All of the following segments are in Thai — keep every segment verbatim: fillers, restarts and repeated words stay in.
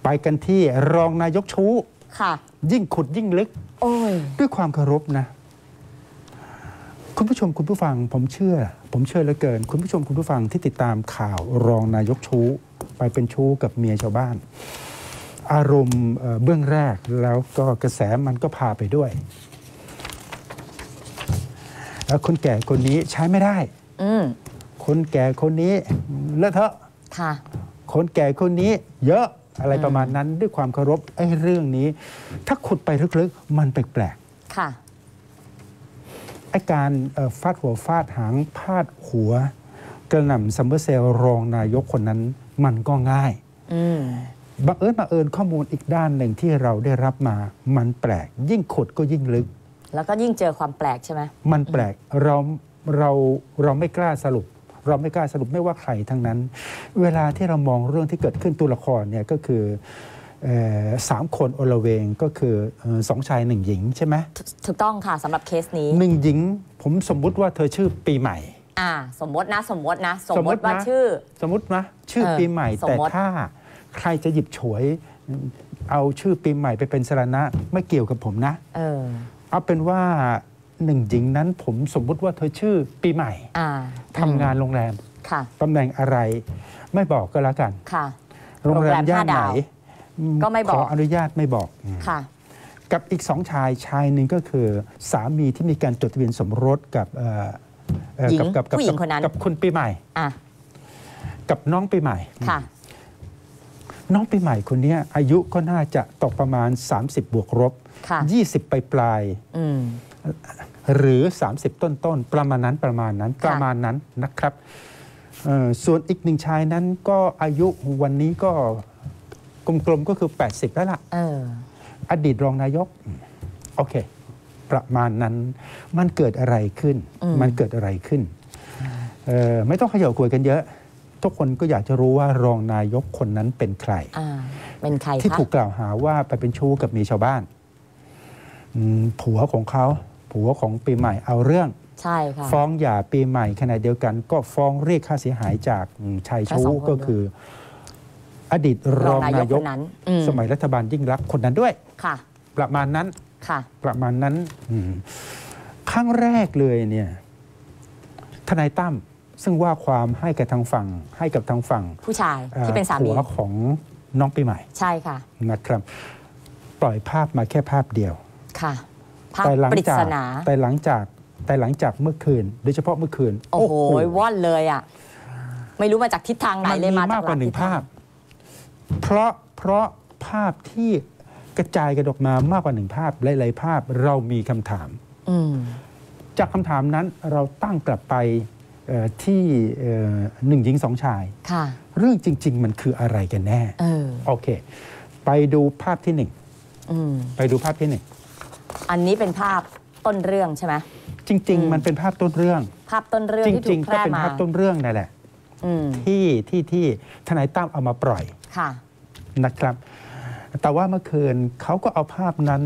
ไปกันที่รองนายกชู้ค่ะยิ่งขุดยิ่งลึกโอ้ยด้วยความเคารพนะคุณผู้ชมคุณผู้ฟังผมเชื่อผมเชื่อเหลือเกินคุณผู้ชมคุณผู้ฟังที่ติดตามข่าวรองนายกชู้ไปเป็นชู้กับเมียชาวบ้านอารมณ์เบื้องแรกแล้วก็กระแสมันก็พาไปด้วยแล้วคนแก่คนนี้ใช้ไม่ได้คนแก่คนนี้เลอะเทอะคนแก่คนนี้เยอะอะไรประมาณนั้นด้วยความเคารพไอ้เรื่องนี้ถ้าขุดไปลึกๆมันแปลกๆค่ะไอ้การฟาดหัวฟาดหางพาดหัวกระหน่ำซัมเมอร์เซลรองนายกคนนั้นมันก็ง่ายบังเอิญบังเอิญข้อมูลอีกด้านหนึ่งที่เราได้รับมามันแปลกยิ่งขุดก็ยิ่งลึกแล้วก็ยิ่งเจอความแปลกใช่ไหมมันแปลกเราเราเราไม่กล้าสรุปเราไม่กล้าสรุปไม่ว่าใครทั้งนั้นเวลาที่เรามองเรื่องที่เกิดขึ้นตัวละครเนี่ยก็คือสามคนโอละเวงก็คือสองชายหนึ่งหญิงใช่ไหมถูกต้องค่ะสำหรับเคสนี้หนึ่งหญิงผมสมมุติว่าเธอชื่อปีใหม่อ่าสมมตินะสมมตินะสมมติว่าชื่อสมมตินะชื่อปีใหม่แต่ถ้าใครจะหยิบฉวยเอาชื่อปีใหม่ไปเป็นสรณะไม่เกี่ยวกับผมนะเออเอาเป็นว่าหนึ่งหญิงนั้นผมสมมุติว่าเธอชื่อปีใหม่ทำงานโรงแรมตำแหน่งอะไรไม่บอกก็แล้วกันโรงแรมย่านไหนก็ไม่บอกขออนุญาตไม่บอกกับอีกสองชายชายหนึ่งก็คือสามีที่มีการจดทะเบียนสมรสกับหญิงผู้หญิงคนนั้นกับคุณปีใหม่กับน้องปีใหม่น้องปีใหม่คนนี้อายุก็น่าจะตกประมาณสามสิบบวกลบยี่สิบปลายปลายหรือสามสิบต้นต้นประมาณนั้นประมาณนั้นประมาณนั้นนะครับส่วนอีกหนึ่งชายนั้นก็อายุวันนี้ก็กลมๆก็คือแปดสิบแล้วล่ะอดีตรองนายกโอเคประมาณนั้นมันเกิดอะไรขึ้นมันเกิดอะไรขึ้นไม่ต้องเขย่าขวดกันเยอะทุกคนก็อยากจะรู้ว่ารองนายกคนนั้นเป็นใครเป็นใครที่ถูกกล่าวหาว่าไปเป็นชู้กับเมียชาวบ้านผัวของเขาผัวของปีใหม่เอาเรื่องใช่ค่ะฟ้องหย่าปีใหม่ขณะเดียวกันก็ฟ้องเรียกค่าเสียหายจากชายชู้ก็คืออดีตรองนายกสมัยรัฐบาลยิ่งรักษณ์คนนั้นด้วยค่ะประมาณนั้นค่ะประมาณนั้นครั้งแรกเลยเนี่ยทนายตั้มซึ่งว่าความให้กับทางฝั่งให้กับทางฝั่งผู้ชายที่เป็นสามีของน้องปีใหม่ใช่ค่ะนะครับปล่อยภาพมาแค่ภาพเดียวค่ะภาพปริศนาแต่หลังจากแต่หลังจากเมื่อคืนโดยเฉพาะเมื่อคืนโอ้โหว่อนเลยอ่ะไม่รู้มาจากทิศทางไหนเลยมาจากมากกว่าหนึ่งภาพเพราะเพราะภาพที่กระจายกันออกมามากกว่าหนึ่งภาพหลายๆภาพเรามีคำถามจากคำถามนั้นเราตั้งกลับไปที่หนึ่งหญิงสองชายเรื่องจริงๆมันคืออะไรกันแน่โอเคไปดูภาพที่หนึ่งไปดูภาพที่หนึ่งอันนี้เป็นภาพต้นเรื่องใช่ไหมจริงๆมันเป็นภาพต้นเรื่องภาพต้นเรื่องที่ถูกแพร่มาจริงๆก็เป็นภาพต้นเรื่องนั่นแหละที่ที่ที่ทนายตั้มเอามาปล่อยนะครับแต่ว่าเมื่อคืนเขาก็เอาภาพนั้น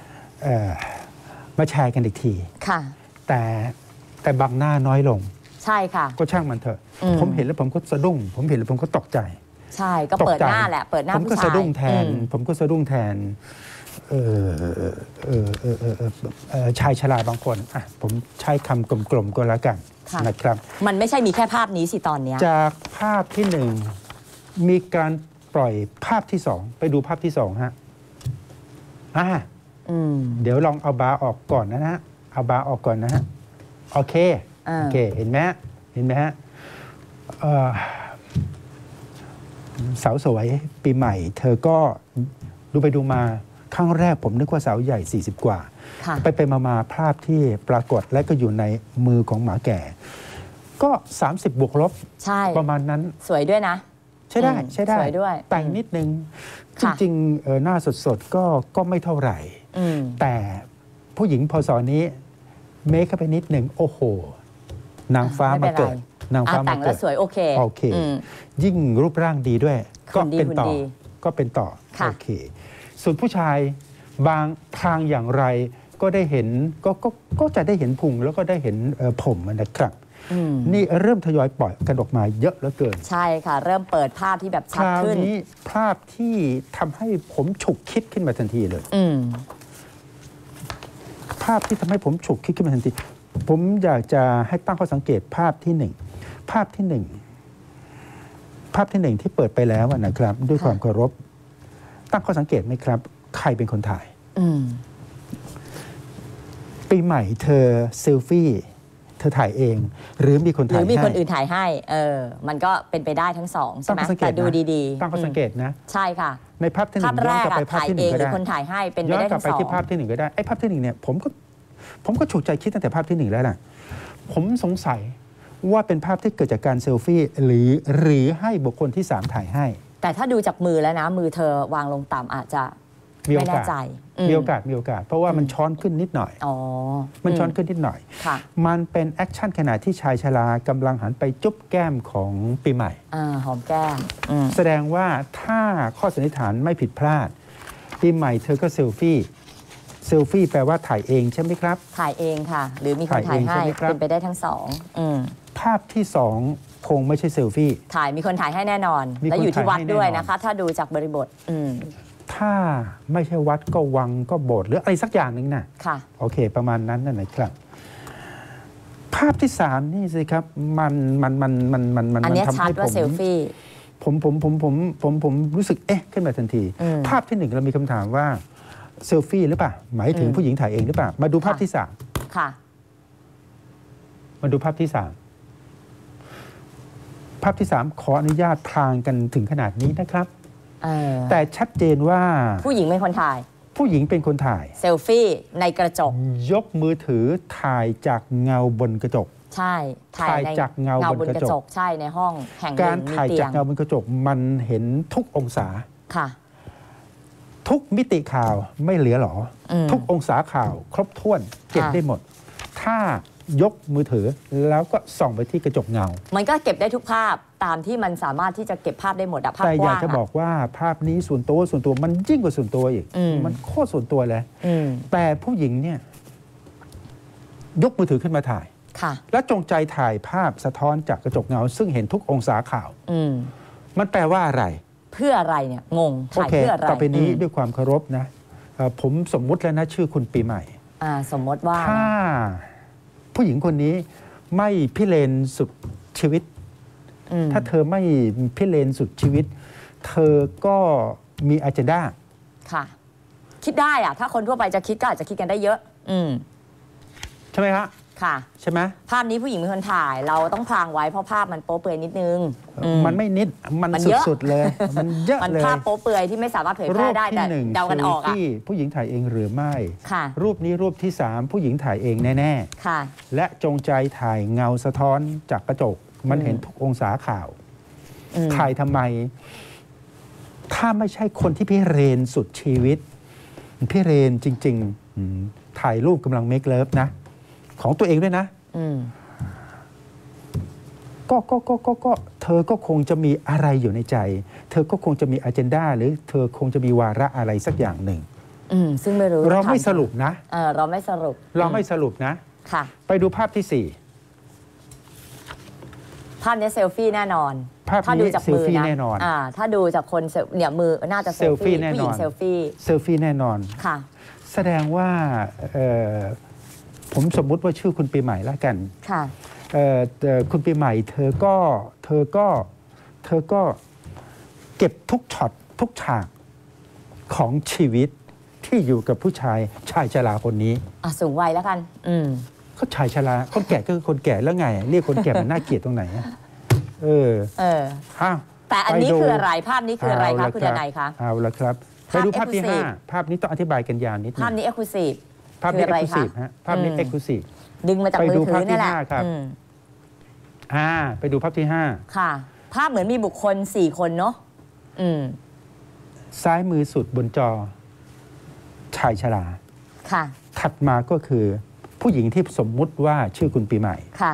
มาแชร์กันอีกทีแต่แต่บางหน้าน้อยลงใช่ค่ะก็ช่างมันเถอะผมเห็นแล้วผมก็สะดุ้งผมเห็นแล้วผมก็ตกใจใช่ก็เปิดหน้าแหละเปิดหน้าผู้ชายผมก็สะดุ้งแทนผมก็สะดุ้งแทนชายชราบางคนอ่ะผมใช้คำกลมๆก็แล้วกันนะครับมันไม่ใช่มีแค่ภาพนี้สิตอนนี้จากภาพที่หนึ่งมีการปล่อยภาพที่สองไปดูภาพที่สองฮะอ่าเดี๋ยวลองเอาบาร์ออกก่อนนะฮะเอาบาร์ออกก่อนนะฮะโอเคโอเคเห็นไหมเห็นไหมฮะสาวสวยปีใหม่เธอก็ดูไปดูมาครั้งแรกผมนึกว่าสาวใหญ่สี่สิบกว่าไปไปมาๆภาพที่ปรากฏและก็อยู่ในมือของหมาแก่ก็สามสิบบวกลบประมาณนั้นสวยด้วยนะใช่ได้ใช่ได้สวยด้วยแต่งนิดนึงจริงๆหน้าสดๆก็ก็ไม่เท่าไหร่แต่ผู้หญิงพศนี้เมคเข้าไปนิดหนึ่งโอ้โหนางฟ้ามาเกิดนางฟ้ามาเกิดแต่งแล้วสวยโอเคโอเคยิ่งรูปร่างดีด้วยก็เป็นต่อก็เป็นต่อโอเคส่วนผู้ชายบางทางอย่างไรก็ได้เห็นก็ก็ก็จะได้เห็นพุงแล้วก็ได้เห็นผมนะครับนี่เริ่มทยอยปล่อยกันออกมาเยอะเหลือเกินใช่ค่ะเริ่มเปิดภาพที่แบบชัดขึ้นคราวนี้ภาพที่ทำให้ผมฉุกคิดขึ้นมาทันทีเลยภาพที่ทำให้ผมฉุกคิดขึ้นมาทันทีผมอยากจะให้ตั้งข้อสังเกตภาพที่หนึ่งภาพที่หนึ่งภาพที่หนึ่งที่เปิดไปแล้วนะครับด้วยความเคารพตั้งข้อสังเกตไหมครับใครเป็นคนถ่ายปีใหม่เธอเซลฟี่เธอถ่ายเอง หรือมีคนถ่ายให้หรือมีคนอื่นถ่ายให้เออมันก็เป็นไปได้ทั้งสองใช่ไหมแต่ดูดีๆตั้งข้อสังเกตนะใช่ค่ะในภาพที่หนึ่งย้อนกลับไปภาพที่หนึ่งก็ได้คนถ่ายให้เป็นไปได้ทั้งสองย้อนกลับไปที่ภาพที่หนึ่งก็ได้ไอ้ภาพที่หนึ่งเนี่ยผมก็ผมก็ฉุกใจคิดตั้งแต่ภาพที่หนึ่งแล้วนะผมสงสัยว่าเป็นภาพที่เกิดจากการเซลฟี่หรือหรือให้บุคคลที่สามถ่ายให้แต่ถ้าดูจากมือแล้วนะมือเธอวางลงต่ำอาจจะไม่แน่ใจมีโอกาสมีโอกาสเพราะว่ามันช้อนขึ้นนิดหน่อยอ๋อมันช้อนขึ้นนิดหน่อยมันเป็นแอคชั่นขณะที่ชายชรากำลังหันไปจุ๊บแก้มของปีใหม่อ่าหอมแก้มแสดงว่าถ้าข้อสันนิษฐานไม่ผิดพลาดปีใหม่เธอก็เซลฟี่เซลฟี่แปลว่าถ่ายเองใช่ไหมครับถ่ายเองค่ะหรือมีคนถ่ายให้เป็นไปได้ทั้งสองภาพที่สองคงไม่ใช่เซลฟี่ถ่ายมีคนถ่ายให้แน่นอนและอยู่ที่วัดด้วยนะคะถ้าดูจากบริบทถ้าไม่ใช่วัดก็วังก็โบสถ์หรืออะไรสักอย่างหนึ่งนะค่ะโอเคประมาณนั้นนั่นแหละครับภาพที่สามนี่สิครับมันมันมันมันมันมันอันนี้ชัดว่าเซลฟี่ผมผมผมผมผมผมรู้สึกเอ๊ะขึ้นมาทันทีภาพที่หนึ่งเรามีคำถามว่าเซลฟี่หรือเปล่าหมายถึงผู้หญิงถ่ายเองหรือเปล่ามาดูภาพที่สามค่ะมาดูภาพที่สามภาพที่สามขออนุญาตพรางกันถึงขนาดนี้นะครับแต่ชัดเจนว่าผู้หญิงเป็นคนถ่ายผู้หญิงเป็นคนถ่ายเซลฟี่ในกระจกยกมือถือถ่ายจากเงาบนกระจกใช่ถ่ายจากเงาบนกระจกใช่ในห้องแห่งการถ่ายจากเงาบนกระจกมันเห็นทุกองศาค่ะทุกมิติข่าวไม่เหลือหรอทุกองศาข่าวครบถ้วนเก็บได้หมดถ้ายกมือถือแล้วก็ส่องไปที่กระจกเงามันก็เก็บได้ทุกภาพตามที่มันสามารถที่จะเก็บภาพได้หมดอะภาพกว้างแต่อยากจะบอกว่าภาพนี้ส่วนตัวส่วนตัวมันยิ่งกว่าส่วนตัวอีกมันโคตรส่วนตัวเลยแต่ผู้หญิงเนี่ยยกมือถือขึ้นมาถ่ายและจงใจถ่ายภาพสะท้อนจากกระจกเงาซึ่งเห็นทุกองศาข่าวมันแปลว่าอะไรเพื่ออะไรเนี่ยงงถ่ายเพื่ออะไรต่อไปนี้ด้วยความเคารพนะผมสมมุติแล้วนะชื่อคุณปีใหม่สมมติว่าถ้าผู้หญิงคนนี้ไม่พิเรนสุดชีวิตถ้าเธอไม่พิเรนสุดชีวิตเธอก็มีอ เจนดาค่ะคิดได้อะถ้าคนทั่วไปจะคิดก็อาจจะคิดกันได้เยอะอืมใช่ไหมครับค่ะใช่ไหมภาพนี้ผู้หญิงเป็นคนถ่ายเราต้องพรางไว้เพราะภาพมันโป๊เปลือยนิดนึงมันไม่นิดมันสุดๆเลยมันเยอะเลยมันภาพโป๊เปลือยที่ไม่สามารถเผยแพร่ได้แต่เดากันออกอะผู้หญิงถ่ายเองหรือไม่ค่ะรูปนี้รูปที่สามผู้หญิงถ่ายเองแน่ๆค่ะและจงใจถ่ายเงาสะท้อนจากกระจกมันเห็นทุกองศาข่าวถ่ายทำไมถ้าไม่ใช่คนที่พิเรนสุดชีวิตพิเรนจริงๆถ่ายรูปกำลังเมคเลิฟนะของตัวเองด้วยนะก็ก็ก็ก็ก็เธอก็คงจะมีอะไรอยู่ในใจเธอก็คงจะมีอ เจนดา หรือเธอคงจะมีวาระอะไรสักอย่างหนึ่งซึ่งไม่รู้เราไม่สรุปนะเออเราไม่สรุปเราไม่สรุปนะค่ะไปดูภาพที่สี่ภาพนี้เซลฟี่แน่นอนภาพนี้เซลฟี่แน่นอนอ่าถ้าดูจากคนเนี่ยมือน่าจะเซลฟี่แน่นอนเซลฟี่เซลฟี่แน่นอนค่ะแสดงว่าผมสมมุติว่าชื่อคุณปีใหม่แล้วกันค่ะคุณปีใหม่เธอก็เธอก็เธอก็เก็บทุกช็อตทุกฉากของชีวิตที่อยู่กับผู้ชายชายชราคนนี้อ่ะสูงวัยแล้วกันอืมเขาชายชราคนแก่ก็คือคนแก่แล้วไงเรียกคนแก่มันน่าเกลียดตรงไหนเออเอออ้าวแต่อันนี้คืออะไรภาพนี้คืออะไรคะคุณนายคะเอาละครับไปดูภาพที่ห้าภาพนี้ต้องอธิบายกันยาวนิดนึงภาพนี้เอ็กซ์คลูซีฟภาพนี้เอ็กซ์คลูซีฟฮะภาพนี้เอ็กซ์คลูซีฟดึงมาจากมือถือนี่แหละครับอ่าไปดูภาพที่ห้าค่ะภาพเหมือนมีบุคคลสี่คนเนาะอืมซ้ายมือสุดบนจอชายชราค่ะถัดมาก็คือผู้หญิงที่สมมุติว่าชื่อคุณปีใหม่ค่ะ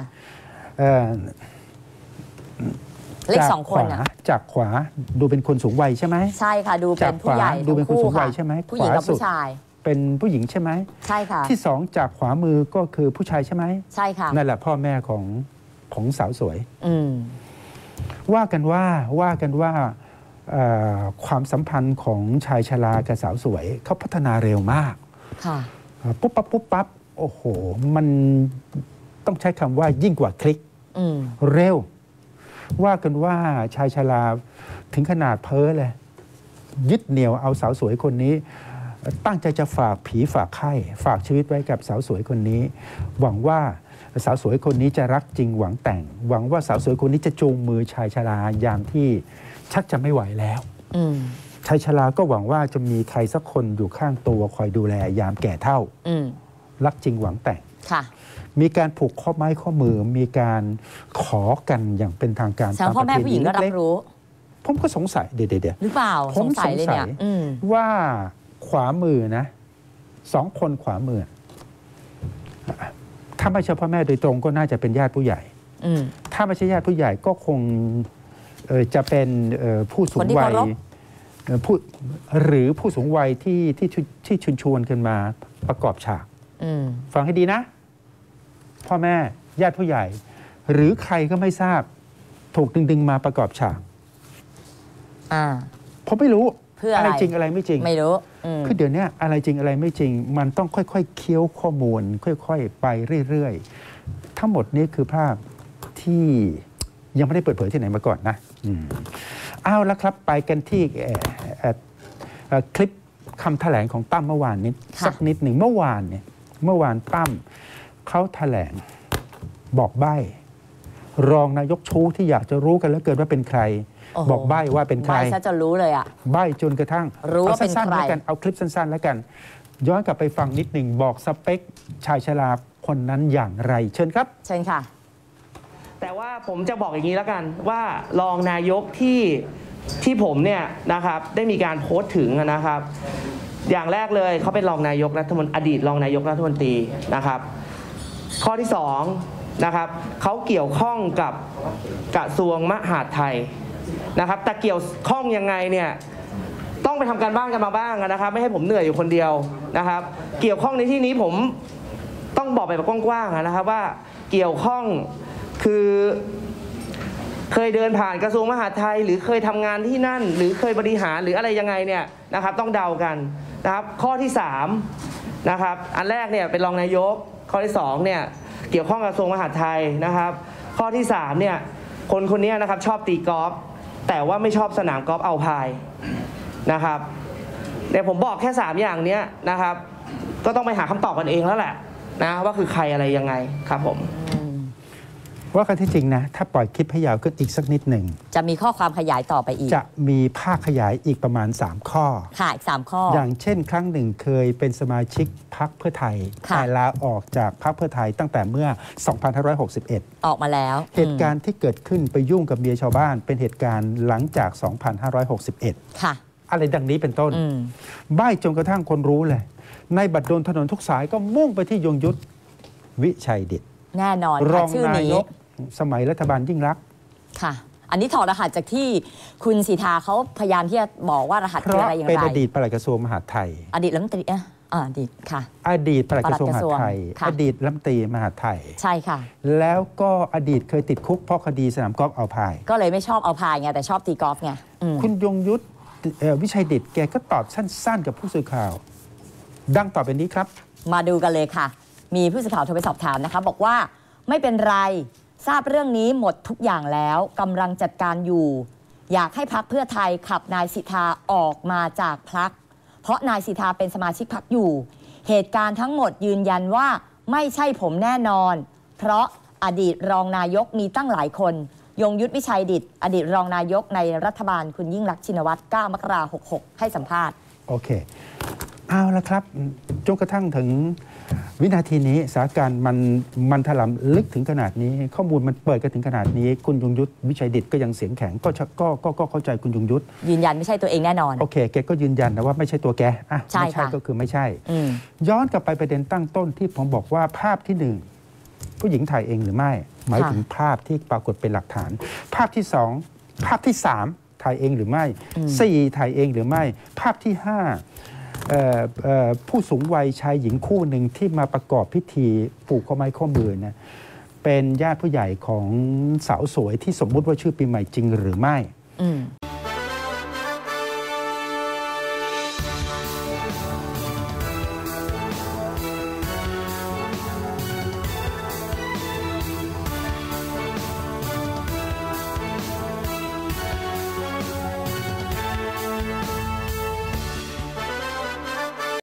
เลขสองคนอะจากขวาดูเป็นคนสูงวัยใช่ไหมใช่ค่ะดูเป็นผู้ใหญ่ดูเป็นคนสูงวัยใช่ไหมผู้หญิงกับผู้ชายเป็นผู้หญิงใช่ไหมใช่ค่ะที่สองจากขวามือก็คือผู้ชายใช่ไหมใช่ค่ะนั่นแหละพ่อแม่ของของสาวสวยอืมว่ากันว่าว่ากันว่าความสัมพันธ์ของชายชรากับสาวสวยเขาพัฒนาเร็วมากค่ะปุ๊บปั๊บปุ๊บปั๊บโอ้โหมันต้องใช้คำว่ายิ่งกว่าคลิกเร็วว่ากันว่าชายชราถึงขนาดเพ้อเลยยึดเหนี่ยวเอาสาวสวยคนนี้ตั้งใจจะฝากผีฝากไข้ฝากชีวิตไว้กับสาวสวยคนนี้หวังว่าสาวสวยคนนี้จะรักจริงหวังแต่งหวังว่าสาวสวยคนนี้จะจูงมือชายชรายามที่ชักจะไม่ไหวแล้วชายชราก็หวังว่าจะมีใครสักคนอยู่ข้างตัวคอยดูแลยามแก่เฒ่ารักจริงหวังแต่งมีการผูกข้อไม้ข้อมือมีการขอกันอย่างเป็นทางการตามพ่อแม่ผู้หญิงก็รับรู้ผมก็สงสัยเดี๋ยวเดี๋ยวหรือเปล่าผมสงสัยว่าขวามือนะสองคนขวามือถ้าไม่ใช่พ่อแม่โดยตรงก็น่าจะเป็นญาติผู้ใหญ่ถ้าไม่ใช่ญาติผู้ใหญ่ก็คงจะเป็นผู้สูงวัยผู้หรือผู้สูงวัยที่ที่ที่ชวนชวนกันมาประกอบฉากฟังให้ดีนะพ่อแม่ญาติผู้ใหญ่หรือใครก็ไม่ทราบถูกดึงดึงมาประกอบฉากผมไม่รู้อะไรจริงอะไรไม่จริงไม่รู้คือเดี๋ยวนี้อะไรจริงอะไรไม่จริงมันต้องค่อยๆเคี้ยวข้อมูลค่อยๆไปเรื่อยๆทั้งหมดนี้คือภาพที่ยังไม่ได้เปิดเผยที่ไหนมาก่อนนะเอาละครับไปกันที่คลิปคำแถลงของตั้มเมื่อวานนี้สักนิดหนึ่งเมื่อวานเนี่ยเมื่อวานตั้มเขาแถลงบอกใบ้รองนายกชู้ที่อยากจะรู้กันแล้วเกิดว่าเป็นใครบอกใบ้ว่าเป็นใครใบ้ซะจะรู้เลยอ่ะใบ้จนกระทั่งรู้ว่าเป็นใครแล้วกันเอาคลิปสั้นๆแล้วกันย้อนกลับไปฟังนิดหนึ่งบอกสเปคชายชราคนนั้นอย่างไรเชิญครับเชิญค่ะแต่ว่าผมจะบอกอย่างนี้แล้วกันว่ารองนายกที่ที่ผมเนี่ยนะครับได้มีการโพสต์ถึงนะครับอย่างแรกเลยเขาเป็นรองนายกรัฐมนตรีอดีตรองนายกรัฐมนตรีนะครับข้อที่สองนะครับเขาเกี่ยวข้องกับกระทรวงมหาดไทยนะครับแต่เกี่ยวข้องยังไงเนี่ยต้องไปทำการบ้านกันมาบ้างนะครับไม่ให้ผมเหนื่อยอยู่คนเดียวนะครับเกี่ยวข้องในที่นี้ผมต้องบอกไปแบบกว้างๆนะครับว่าเกี่ยวข้องคือเคยเดินผ่านกระทรวงมหาดไทยหรือเคยทำงานที่นั่นหรือเคยบริหารหรืออะไรยังไงเนี่ยนะครับต้องเดากันนะครับข้อที่สามนะครับอันแรกเนี่ยเป็นรองนายกข้อที่สองเนี่ยเกี่ยวข้องกับกระทรวงมหาดไทยนะครับข้อที่สามเนี่ยคนคนนี้นะครับชอบตีกอล์ฟแต่ว่าไม่ชอบสนามกอล์ฟเอาพายนะครับเดี๋ยวผมบอกแค่สามอย่างนี้นะครับก็ต้องไปหาคำตอบกันเองแล้วแหละนะว่าคือใครอะไรยังไงครับผมว่ากันที่จริงนะถ้าปล่อยคลิปให้ยาวขึ้นอีกสักนิดหนึ่งจะมีข้อความขยายต่อไปอีกจะมีภาคขยายอีกประมาณสามข้อค่ะอีกสามข้ออย่างเช่นครั้งหนึ่งเคยเป็นสมาชิกพรรคเพื่อไทยแต่ลาออกจากพรรคเพื่อไทยตั้งแต่เมื่อสองพันห้าร้อยหกสิบเอ็ดออกมาแล้วเหตุการณ์ที่เกิดขึ้นไปยุ่งกับเมียชาวบ้านเป็นเหตุการณ์หลังจากสองพันห้าร้อยหกสิบเอ็ดค่ะอะไรดังนี้เป็นต้นใบ้จนกระทั่งคนรู้เลยในบัดดลถนนทุกสายก็มุ่งไปที่ยงยุทธวิชัยดิษฐ์แน่นอนรองนายกสมัยรัฐบาลยิ่งรักค่ะอันนี้ถอดรหัสจากที่คุณสีทาเขาพยายามที่จะบอกว่ารหัสคืออะไรอย่างไรเป็นอดีตปลัดกระทรวงมหาดไทยอดีตรัฐมนตรีอ่ะอดีตค่ะอดีตปลัดกระทรวงมหาดไทยอดีตรัฐมนตรีมหาดไทยใช่ค่ะแล้วก็อดีตเคยติดคุกเพราะคดีสนามกอล์ฟเอาพายก็เลยไม่ชอบเอาพายไงแต่ชอบตีกอล์ฟไงคุณยงยุทธวิชัยดิษฐ์แกก็ตอบสั้นๆกับผู้สื่อข่าวดังต่อไปนี้ครับมาดูกันเลยค่ะมีผู้สื่อข่าวโทรไปสอบถามนะคะบอกว่าไม่เป็นไรทราบเรื่องนี้หมดทุกอย่างแล้วกำลังจัดการอยู่อยากให้พรรคเพื่อไทยขับนายสิทธาออกมาจากพรรคเพราะนายสิทธาเป็นสมาชิกพรรคอยู่เหตุการณ์ทั้งหมดยืนยันว่าไม่ใช่ผมแน่นอนเพราะอดีตรองนายกมีตั้งหลายคนยงยุทธวิชัยดิษฐ์อดีตรองนายกในรัฐบาลคุณยิ่งลักษณ์ชินวัตรเก้ามกราคมหกสิบหกให้สัมภาษณ์โอเคเอาละครับจนกระทั่งถึงวินาทีนี้สถานการณ์มันมันถล่มลึกถึงขนาดนี้ข้อมูลมันเปิดกันถึงขนาดนี้คุณยงยุทธวิชัยดิษฐ์ก็ยังเสียงแข็งก็ก็ก็ก็เข้าใจคุณยงยุทธยืนยันไม่ใช่ตัวเองแน่นอนโอเคแกก็ยืนยันนะว่าไม่ใช่ตัวแกอ่ะไม่ใช่ก็คือไม่ใช่ย้อนกลับไปประเด็นตั้งต้นที่ผมบอกว่าภาพที่หนึ่งผู้หญิงถ่ายเองหรือไม่หมายถึงภาพที่ปรากฏเป็นหลักฐานภาพที่สองภาพที่สามถ่ายเองหรือไม่สี่ถ่ายเองหรือไม่ภาพที่ห้าผู้สูงวัยชายหญิงคู่หนึ่งที่มาประกอบพิธีผูกข้อไม้ข้อมือนะเป็นญาติผู้ใหญ่ของสาวสวยที่สมมุติว่าชื่อปีใหม่จริงหรือไม่